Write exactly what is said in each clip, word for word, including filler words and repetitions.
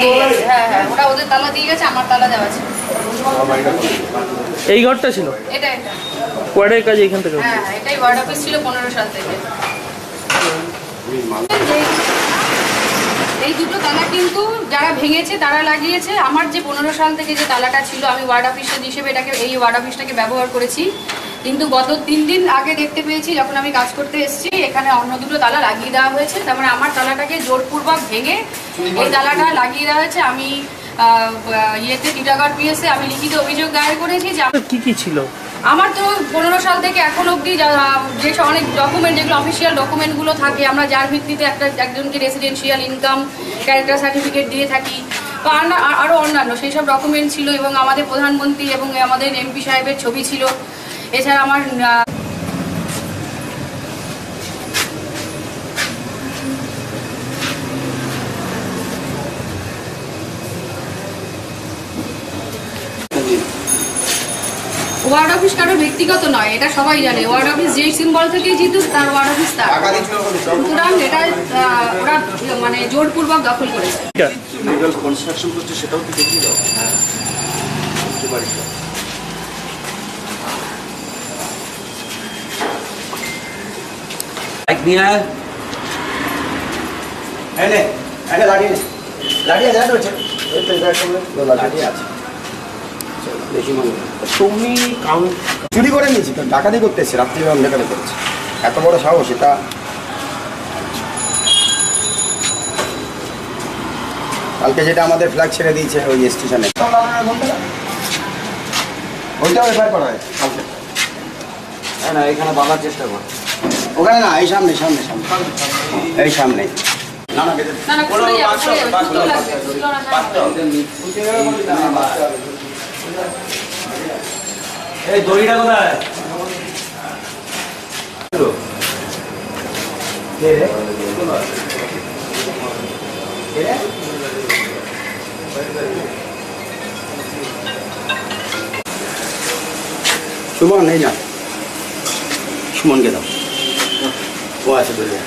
হ্যাঁ হ্যাঁ ওরা ওদের তালা দিয়ে গেছে, আমার তালা দেওয়া আছে। এই ঘরটা ছিল এটা এটা ওয়ার্ডের কাজ এখান থেকে? হ্যাঁ এটাই ওয়ার্ড অফিস ছিল পনেরো সাল থেকে। এই দুটো তালা কিন্তু যারা ভেঙেছে তারা লাগিয়েছে। আমার যে পনেরো সাল থেকে যে তালাটা ছিল আমি ওয়ার্ড অফিসার হিসেবে এটাকে এই ওয়ার্ড অফিসটাকে ব্যবহার করেছি, কিন্তু গত তিন দিন আগে দেখতে পেয়েছি যখন আমি কাজ করতে এসেছি এখানে অন্য দুটো তালা লাগিয়ে দেওয়া হয়েছে। তার মানে আমার তালাটাকে জোরপূর্বক ভেঙে এই তালাটা লাগিয়ে দেওয়া হয়েছে। আমি ইয়েতে টিটাগড় পিএসে আমি লিখিত অভিযোগ দায়ের করেছি যে কি কি ছিল আমার তো পনেরো সাল থেকে এখন অবধি যে অনেক ডকুমেন্ট যেগুলো অফিসিয়াল ডকুমেন্টগুলো থাকে আমরা যার ভিত্তিতে একটা একজনকে রেসিডেন্সিয়াল ইনকাম ক্যারেক্টার সার্টিফিকেট দিয়ে থাকি বা আরও অন্যান্য সেই সব ডকুমেন্ট ছিল এবং আমাদের প্রধানমন্ত্রী এবং আমাদের এমপি সাহেবের ছবি ছিল। এছাড়া আমার ওয়ার্ড অফিস কারোর ব্যক্তিগত নয়, এটা সবাই জানে। ওয়ার্ড অফিস যেই সিম্বল থেকেই জিতুক তার ওয়ার্ড অফিস তার, সুতরাং এটা ওরা মানে জোরপূর্বক দখল করেছে। চুরি করে নিয়েছি তো, ডাকাতি করতে এসেছি, রাত্রি অন্ধকারে করেছি, এত বড় সাহস। এটা কালকে যেটা আমাদের ফ্ল্যাগ ছেড়ে দিয়েছে ওই স্টেশনে, ওইটাও এফআইআর করা হয়েছে কালকে। হ্যাঁ না এখানে বাঁধার চেষ্টা কর, ওখানে না, এই সামনে সামনে সামনে এই সামনে। না না এই দড়িটা কোথায়? সুমন নেই না, সুমনকে দাও, ও আছে বলে।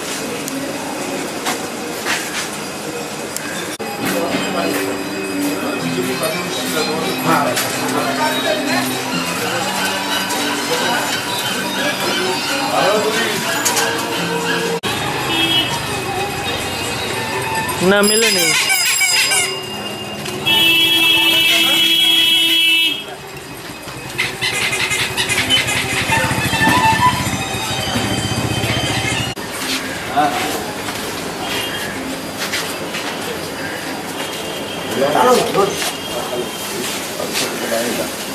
না মিলে নেই। হ্যাঁ